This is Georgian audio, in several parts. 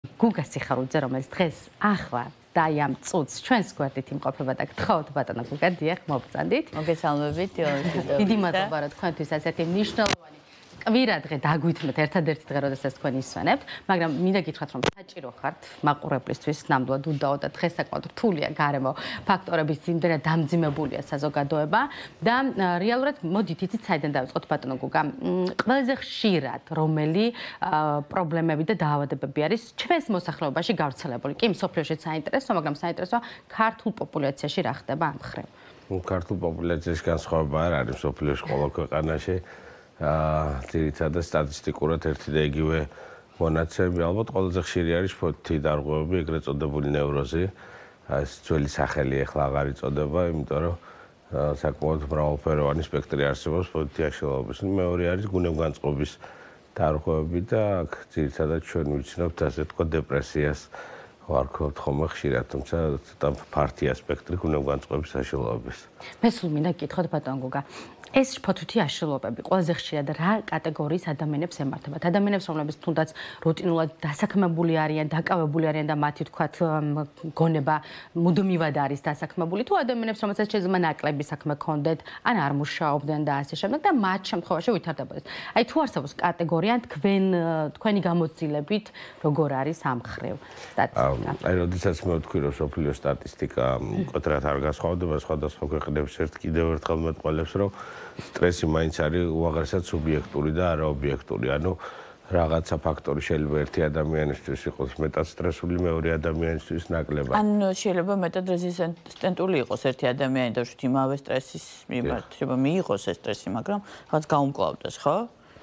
გუგა სიხარულიძე, რომელიც დღეს ახლა და ამ წუთს ჩვენს გვერდით იმყოფება და გთხოვთ ბატონო გუგა, დიახ, მოგწანდით. მოგესალმებით, დიდი მადლობა რა თქვენთვის ასეთი მნიშვნელოვანი კვირა დღე დაგვითმეთ ერთადერთი დღე, როდესაც თქვენ ისვენებთ, მაგრამ მინდა გითხრათ, რომ საჭირო ხართ მაყურებლისთვის ნამდვილად უდაო და დღეს საკმაოდ რთულია გარემო ფაქტორების იმდენად დამძიმებულია საზოგადოება და რეალურად მოდით იცით საიდან დავიწყოთ ბატონო გუგა. ყველაზე ხშირად რომელი პრობლემები და დაავადებები არის ჩვენს მოსახლეობაში გავრცელებული? კი, მსოფლიოშიც საინტერესო, მაგრამ საინტერესოა ქართულ პოპულაციაში რა ხდება ამ მხრივ. ქართულ პოპულაციაში განსხვავება არ არის მსოფლიოში ყველა ქვეყანაში. ძირითადად სტატისტიკურად ერთი და იგივე მონაცემები, ალბათ ყველაზე ხშირი არის ფოთი დარღვევები, ეგრეთ წოდებული ნევროზი. ეს ძველი სახელი ახლა აღარ იწოდება, იმიტომ რომ საკმაოდ მრავალფეროვანი სპექტრი არსებობს ფოთი აშლილობის. მეორე არის გუნებგანწყობის დარღვევები და აქ ძირითადად ჩვენ ვიცნობთ ასე თქვა დეპრესიას ვარქვევთ ხოლმე ხშირად, თუმცა ცოტა ფართია სპექტრი გუნებგანწყობის აშლილობის. მე სულ მინდა გითხოთ ბატონო გუგა, ეს ფოთვითი აშლილობები ყველაზე ხშირად რა კატეგორიის ადამიანებს ემართებათ? ადამიანებს, რომლებიც თუნდაც რუტინულად დასაქმებული არიან, დაკავებული არიან და მათი თქვათ გონება მუდმივად არის დასაქმებული, თუ ადამიანებს, რომელსაც შეიძლება ნაკლები საქმე ქონდეთ, ან არ მუშაობდნენ და ასე შემდეგ და მათ შემთხვევაში ვითარდებოდეს. აი თუ არსებობს კატეგორია თქვენი გამოცდილებით როგორ არის ამ მხრივ სტატისტიკა? აი როდესაც მე ვთქვი, რომ სოფლიო სტატისტიკა მკვეთრად არ განსხვავდება სხვადასხვა ქვეყნების კიდევ ერთხელ მეტყველებს, რომ სტრესი მაინც არის უაღრესად სუბიექტური და არაობიექტური. ანუ რაღაცა ფაქტორი შეიძლება ერთი ადამიანისთვის იყოს მეტად სტრესული, მეორე ადამიანისთვის ნაკლებად. ან შეიძლება მეტად რეზისტენტული იყოს ერთი ადამიანი და უშუალოდ იმავე სტრესის მიმართ შეიძლება მიიღოს ეს სტრესი, მაგრამ რაღაც გაუმკლავდეს, ხო?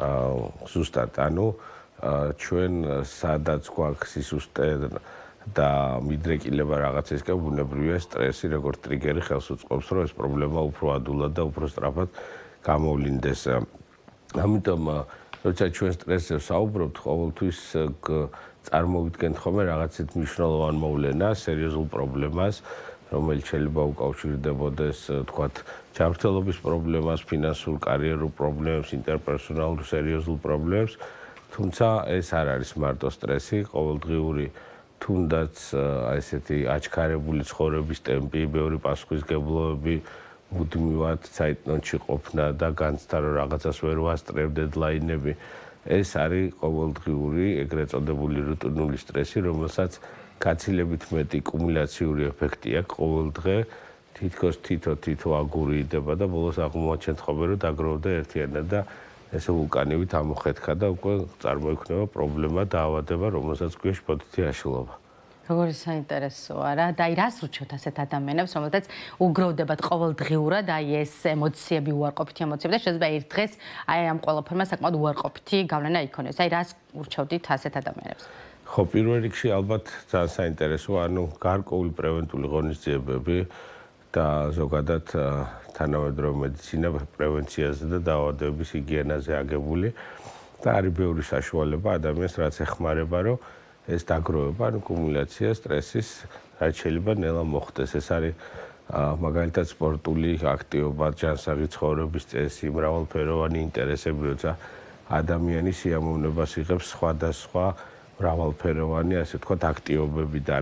ზუსტად, ანუ ჩვენ სადაც გვაქვს სისუსტე და მიდრეკილება რაღაცისკენ ბუნებრივია სტრესი, როგორც ტრიგერი ხელს უწყობს, რომ ეს პრობლემა უფრო ადულად და უფრო სწრაფად გამოვლინდეს. ამიტომ როცა ჩვენ სტრესზე ვსაუბრობთ, ყოველთვის წარმოვიდგენთ ხოლმე რაღაცით მნიშვნელოვან მოვლენას, სერიოზულ პრობლემას, რომელიც შეიძლება უკავშირდებოდეს, თქვათ, ჯანმრთელობის პრობლემას, ფინანსურ კარიერულ პრობლემებს, ინტერპერსონალურ სერიოზულ პრობლემებს, თუმცა ეს არ არის მარტო სტრესი, ყოველდღიური თუნდაც ესეთი აჩქარებული ცხოვრების ტემპი, ბევრი პასუხისმგებლობები, მუდმივად საიტნოტში ყოფნა და განცდა რომ რაღაცას ვერ ვასწრებ, დედლაინები, ეს არის ყოველდღიური ეგრეთ წოდებული რუტინული სტრესი, რომელსაც გაცილებით მეტი კუმულაციური ეფექტი აქვს ყოველდღე, თითქოს თითო აგური იდება და ბოლოს აღმოაჩენთ ხოლმე რომ დაგროვდა ერთიანად და ესე ვულკანივით ამოხეთქა და უკვე წარმოიქმნება პრობლემა, დაავადება, რომელსაც გვიაშ ფოთითი აშლილობა. როგორი საინტერესოა რა და აი რას ურჩევთ ასეთ ადამიანებს, რომელთაც უგროვდებათ ყოველდღიურად აი ეს ემოციები, უარყოფითი ემოციები და შეიძლება ერთ დღეს აი ამ ყველაფერმა საკმაოდ უარყოფითი გავლენა იქონიოს. აი რას ურჩევდით ასეთ ადამიანებს? ხო, პირველ რიგში ალბათ ძალიან საინტერესოა, ანუ გარკვეული პრევენტული ღონისძიებები და ზოგადად თანამედროვე მედიცინა პრევენციაზე და დაავადებების ჰიგიენაზე აგებული და არის ბევრი საშუალება ადამიანს რაც ეხმარება, რომ ეს დაგროვება, ანუ კუმულაცია სტრესის რაც შეიძლება ნელა მოხდეს. ეს არის მაგალითად სპორტული აქტივობა, ჯანსაღი ცხოვრების წესი, მრავალფეროვანი ინტერესები, როცა ადამიანი სიამოვნებას იღებს სხვადასხვა მრავალფეროვანი, ასე ვთქვათ, აქტივობებიდან.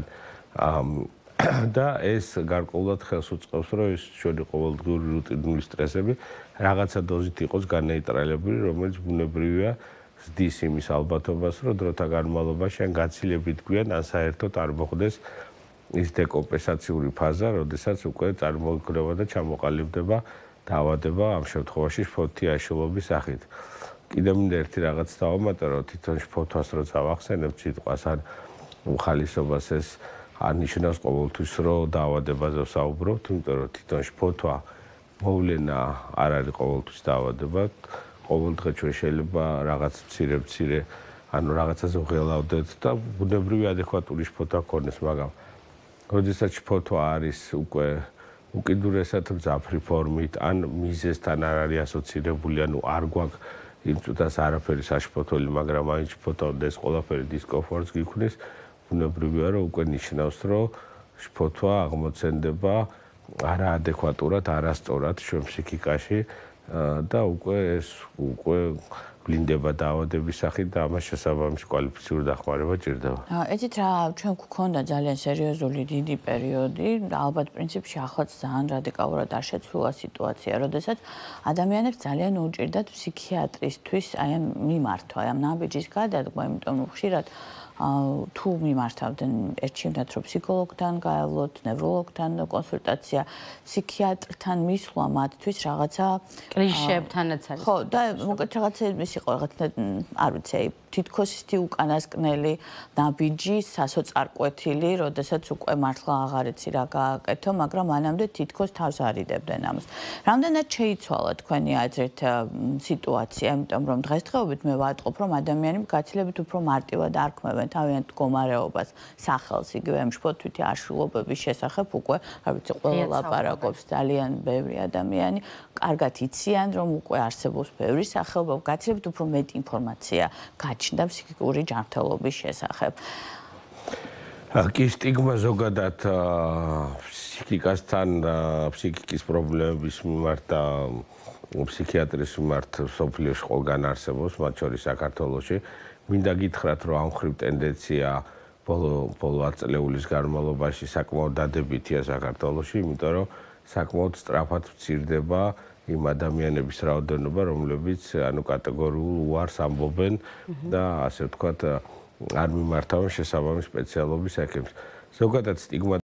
და ეს გარკვეულად ხელს უწყობს, რომ ეს ჩვენი ყოველდღიური რუტინული სტრესები რაღაცა დოზით იყოს განეიტრალებული, რომელიც ბუნებრივია ზრდის იმის ალბათობას, რომ დროთა განმავლობაში ან გაცილებით გვიან, ან საერთოდ არ მოხდეს ის დეკომპენსაციური ფაზა, როდესაც უკვე წარმოიქმნება და ჩამოყალიბდება დაავადება, ამ შემთხვევაში ფოთი აშლილობის სახით. კიდევ მინდა ერთი რაღაც დავამატო, რომ თვითონ ფოთვას როცა ვახსენებთ სიტყვას ან უხალისობას ეს არნიშნავს ყოველთვის, რომ დაავადებაზე ვსაუბრობთ, იმიტომ რომ თვითონ ფოთვა მოვლენა არ არის ყოველთვის დაავადება. ყოველდღე ჩვენ შეიძლება რაღაც მცირე, ანუ რაღაცაზე ვღელავდეთ და ბუნებრივი ადეკვატური ფოთვა ქონდეს, მაგრამ როდესაც ფოთვა არის უკვე უკიდურესად მძაფრი ფორმით, ან მიზეზთან არ არის ასოცირებული, ანუ არ გვაქვს იმ წუთას არაფერი საშფოთველი, მაგრამ მაინც ფოთვა და ეს ყველაფერი დისკომფორტს გიქმნის, ბუნებრივია, რომ უკვე ნიშნავს, რომ ფოთვა აღმოცენდება არაადეკვატურად, არასწორად ჩვენ ფსიქიკაში და უკვე ვლინდება დაავადების სახით და ამას შესაბამისი კვალიფიციური დახმარება ჭირდება. იცით რა, ჩვენ გვქონდა ძალიან სერიოზული დიდი პერიოდი და ალბათ პრინციპში ახლაც ძალიან რადიკალურად არ შეცვლილა სიტუაცია, როდესაც ადამიანებს ძალიან უჭირდათ ფსიქიატრისთვის აი ამ მიმართვა, ამ ნაბიჯის გადადგმა, იმიტომ რომ ხშირად თუ მიმართავდნენ ერჩივნათ რომ ფსიქოლოგთან გაევლოთ, ნევროლოგთან კონსულტაცია, ფსიქიატრთან მისვლა მათთვის რაღაცა კლიშეებთანაც არის. ხო, და მოკეთ რაღაცა ის იყო რაღაცა არ ვიცი, თითქოს ისეთი უკანასკნელი ნაბიჯი, სასოწარკვეთილი, როდესაც უკვე მართლა აღარ იცი რა გააკეთო, მაგრამ მანამდე თითქოს თავს არიდებდნენ ამას. რამდენად შეიცვალა თქვენი აზრით სიტუაცია, იმიტომ რომ დღესდღეობით მე ვატყობ, რომ ადამიანები გაცილებით უფრო მარტივად არქმევენ თავიანთ მდგომარეობას, სახელს, იგივე მშფოთვითი აშლილობების შესახებ უკვე, არ ვიცი, ყველა ლაპარაკობს ძალიან ბევრი ადამიანი, კარგად იციან, რომ უკვე არსებობს ბევრი სახეობა, გაცილებით უფრო მეტი ინფორმაცია გაჩნდა ფსიქიკური ჯანმრთელობის შესახებ. კი, სტიგმა ზოგადად ფსიქიკასთან, ფსიქიკის პრობლემების მიმართ და ფსიქიატრის მიმართ სოფლიოში ყველგან არსებობს, მათ შორის საქართველოში. მინდა გითხრათ, რომ ამ ხრივ ტენდენცია ბოლო ათწლეულის განმავლობაში საკმაოდ დადებითია საქართველოში, იმიტომ რომ საკმაოდ სწრაფად მცირდება იმ ადამიანების რაოდენობა, რომლებიც კატეგორიულ უარს ამბობენ და ასე ვთქვათ, არ მიმართავენ შესაბამის სპეციალობის ექიმს. ზოგადად სტიგმა